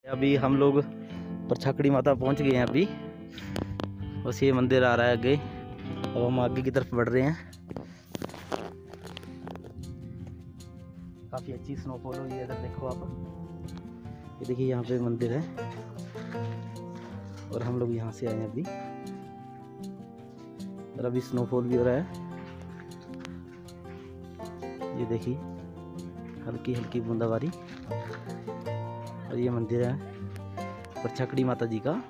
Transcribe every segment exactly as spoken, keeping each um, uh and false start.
अभी हम लोग परछाकड़ी माता पहुंच गए हैं। अभी बस ये मंदिर आ रहा है आगे। अब हम आगे की तरफ बढ़ रहे हैं। काफ़ी अच्छी स्नोफॉल हुई है। इधर देखो आप, ये देखिए यहाँ पे मंदिर है और हम लोग यहाँ से आए हैं अभी। और अभी स्नोफॉल भी हो रहा है। ये देखिए हल्की हल्की बूंदाबांदी। और ये मंदिर है परछाकड़ी माता जी का।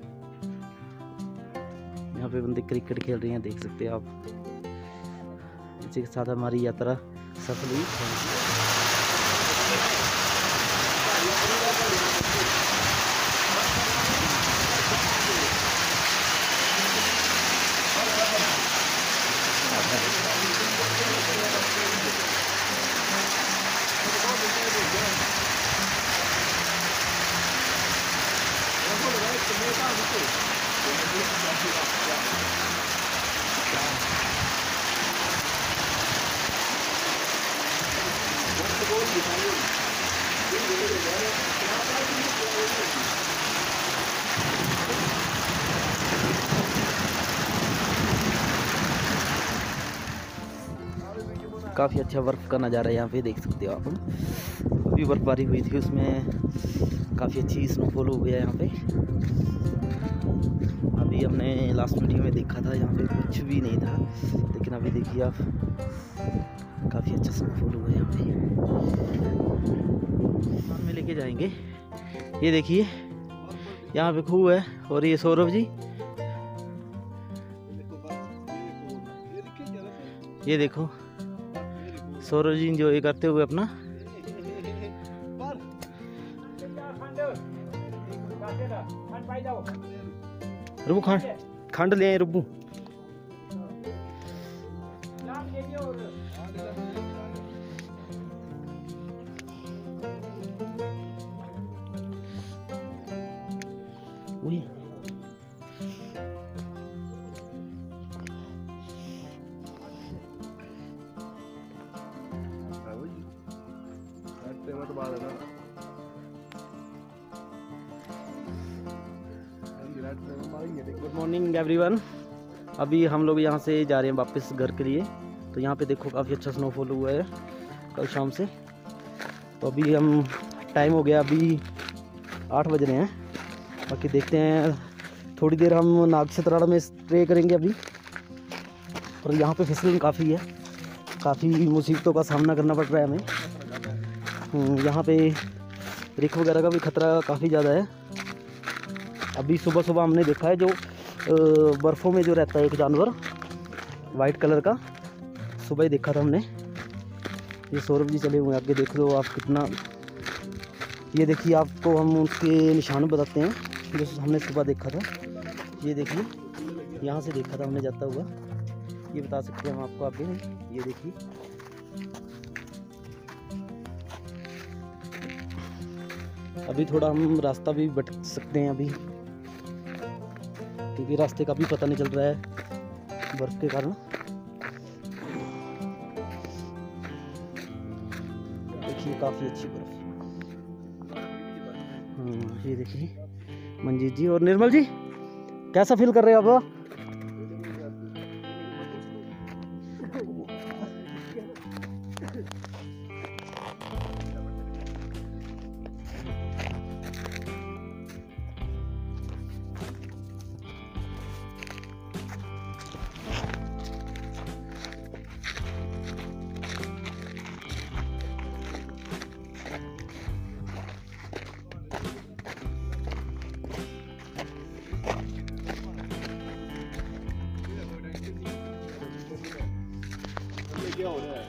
यहाँ पे बंदे क्रिकेट खेल रहे हैं, देख सकते हैं आप। इसी के साथ हमारी यात्रा सफल हुई। काफ़ी अच्छा बर्फ़ का नज़ारा है यहाँ पे, देख सकते हो आप। अभी बर्फबारी हुई थी, उसमें काफ़ी अच्छी स्नोफॉल हो गया यहाँ पे। अभी हमने लास्ट वीडियो में देखा था, यहाँ पे कुछ भी नहीं था, लेकिन अभी देखिए आप काफ़ी अच्छा स्नोफॉल हुआ है यहाँ पे। साथ में लेके जाएंगे। ये देखिए यहाँ पे खूह है। और ये सौरभ जी, ये देखो सौरभ जी एंजॉय करते हुए अपना। रुबू खंड खंड ले आए रुबू। Good morning everyone. अभी हम लोग यहाँ से जा रहे हैं वापस घर के लिए। तो यहाँ पे देखो काफ़ी अच्छा स्नोफॉल हुआ है कल शाम से। तो अभी हम टाइम हो गया, अभी आठ बज रहे हैं। बाकी देखते हैं, थोड़ी देर हम नाग छतराड़ा में स्टे करेंगे अभी। और यहाँ पे फिसलन काफ़ी है, काफ़ी मुसीबतों का सामना करना पड़ रहा है हमें। यहाँ पे रिख वगैरह का भी खतरा काफ़ी ज़्यादा है। अभी सुबह सुबह हमने देखा है जो बर्फ़ों में जो रहता है एक जानवर वाइट कलर का, सुबह ही देखा था हमने। ये सौरभ जी चले हुए आगे, देख लो आप कितना। ये देखिए आपको हम उसके निशान बताते हैं जो हमने सुबह देखा था। ये देखिए यहाँ से देखा था हमने जाता हुआ, ये बता सकते हैं हम आपको आगे। ये देखिए अभी थोड़ा हम रास्ता भी भटक सकते हैं अभी, क्योंकि रास्ते का भी पता नहीं चल रहा है बर्फ के कारण। देखिए काफ़ी अच्छी बर्फ। हाँ ये देखिए मंजीत जी और निर्मल जी, कैसा फील कर रहे हो आप? क्या हो रहा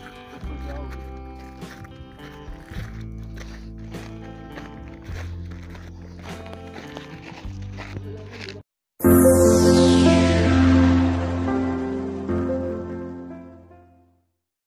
है?